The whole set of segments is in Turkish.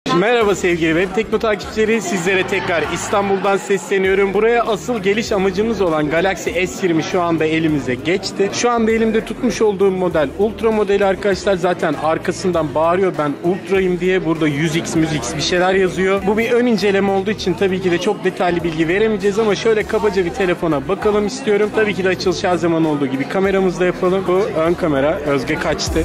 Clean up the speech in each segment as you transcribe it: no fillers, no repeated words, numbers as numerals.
Merhaba sevgili Web Tekno takipçileri, sizlere tekrar İstanbul'dan sesleniyorum. Buraya asıl geliş amacımız olan Galaxy S20 şu anda elimize geçti. Şu anda elimde tutmuş olduğum model Ultra modeli arkadaşlar. Zaten arkasından bağırıyor ben Ultra'yım diye. Burada 100x müzik bir şeyler yazıyor. Bu bir ön inceleme olduğu için tabii ki de çok detaylı bilgi veremeyeceğiz ama şöyle kabaca bir telefona bakalım istiyorum. Tabii ki de açılış her zaman olduğu gibi kameramızla yapalım. Bu ön kamera. Özge kaçtı.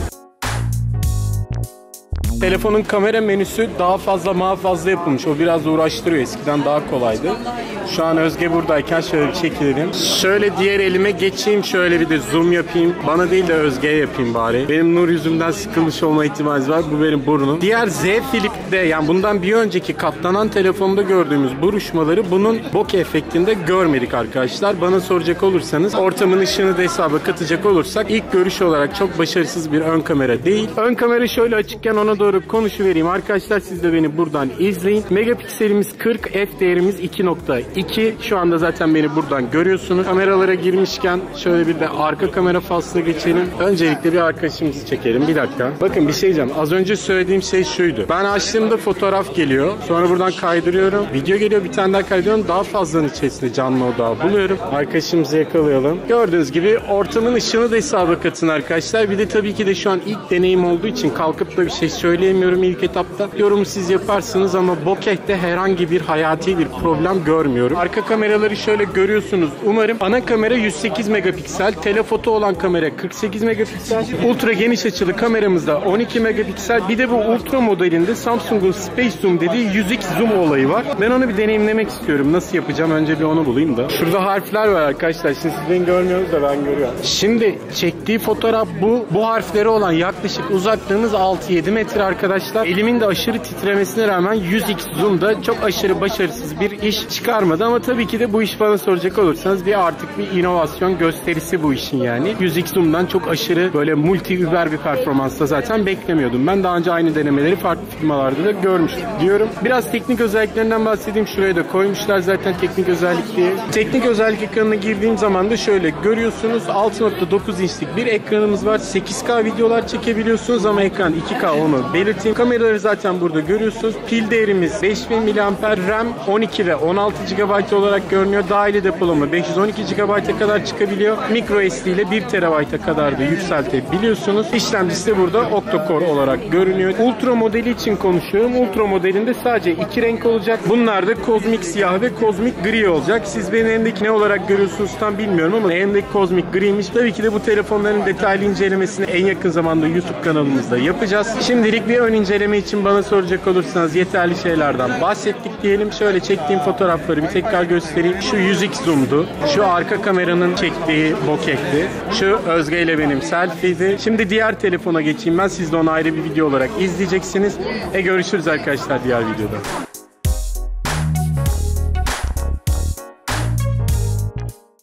Telefonun kamera menüsü daha fazla yapılmış. O biraz uğraştırıyor. Eskiden daha kolaydı. Şu an Özge buradayken şöyle bir çekilelim. Şöyle diğer elime geçeyim. Şöyle bir de zoom yapayım. Bana değil de Özge'ye yapayım bari. Benim nur yüzümden sıkılmış olma ihtimali var. Bu benim burnum. Diğer Z Flip'te, yani bundan bir önceki katlanan telefonda gördüğümüz buruşmaları bunun bokeh efektinde görmedik arkadaşlar. Bana soracak olursanız, ortamın ışığını da hesaba katacak olursak ilk görüş olarak çok başarısız bir ön kamera değil. Ön kamera şöyle açıkken ona doğru konuşuvereyim arkadaşlar, siz de beni buradan izleyin. Megapikselimiz 40, f değerimiz 2.2. Şu anda zaten beni buradan görüyorsunuz. Kameralara girmişken şöyle bir de arka kamera faslına geçelim. Öncelikle bir arkadaşımızı çekelim. Bir dakika. Bakın bir şey diyeceğim. Az önce söylediğim şey şuydu. Ben açtığımda fotoğraf geliyor. Sonra buradan kaydırıyorum. Video geliyor. Bir tane daha kaydırıyorum. Daha fazlanın içerisinde canlı odağı buluyorum. Arkadaşımızı yakalayalım. Gördüğünüz gibi ortamın ışığını da hesaba katın arkadaşlar. Bir de tabii ki de şu an ilk deneyim olduğu için kalkıp da bir şey söyleyemiyorum ilk etapta. Yorumu siz yaparsınız ama bokeh'te herhangi bir hayati bir problem görmüyorum. Arka kameraları şöyle görüyorsunuz. Umarım ana kamera 108 megapiksel, telefoto olan kamera 48 megapiksel, ultra geniş açılı kameramızda 12 megapiksel. Bir de bu ultra modelinde Samsung'un Space Zoom dediği 100x zoom olayı var. Ben onu bir deneyimlemek istiyorum. Nasıl yapacağım? Önce bir onu bulayım da. Şurada harfler var arkadaşlar. Şimdi siz beni görmüyorsunuz da ben görüyorum. Şimdi çektiği fotoğraf bu. Bu harfleri olan yaklaşık uzaklığımız 6-7 metre arkadaşlar. Elimin de aşırı titremesine rağmen 100x zoom'da çok aşırı başarısız bir iş çıkarmadı ama tabii ki de bu iş bana soracak olursanız bir artık bir inovasyon gösterisi bu işin yani. 100x zoom'dan çok aşırı böyle multi über bir performansta zaten beklemiyordum. Ben daha önce aynı denemeleri farklı firmalarda da görmüştüm diyorum. Biraz teknik özelliklerinden bahsedeyim. Şuraya da koymuşlar zaten teknik özellik diye. Teknik özellik ekranına girdiğim zaman da şöyle görüyorsunuz. 6.9 inçlik bir ekranımız var. 8K videolar çekebiliyorsunuz ama ekran 2K, onu belirteyim. Kameraları zaten burada görüyorsunuz. Pil değerimiz 5000 mAh, RAM 12 ve 16 GB olarak görünüyor. Dahili depolama 512 GB'a kadar çıkabiliyor. Micro SD ile 1 TB'a kadar da yükseltebiliyorsunuz. İşlemcisi de burada octa-core olarak görünüyor. Ultra modeli için konuşuyorum. Ultra modelinde sadece 2 renk olacak. Bunlar da kozmik siyah ve kozmik gri olacak. Siz benim elimdeki ne olarak görüyorsunuz tam bilmiyorum ama elimdeki kozmik griymiş. Tabii ki de bu telefonların detaylı incelemesini en yakın zamanda YouTube kanalımızda yapacağız. Şimdilik bir ön inceleme için bana soracak olursanız yeterli şeylerden bahsettik diyelim. Şöyle çektiğim fotoğrafları bir tekrar göstereyim. Şu 100x zoom'du. Şu arka kameranın çektiği bokeh'ti. Şu Özge ile benim selfie'di. Şimdi diğer telefona geçeyim ben. Siz de onu ayrı bir video olarak izleyeceksiniz. Görüşürüz arkadaşlar diğer videoda.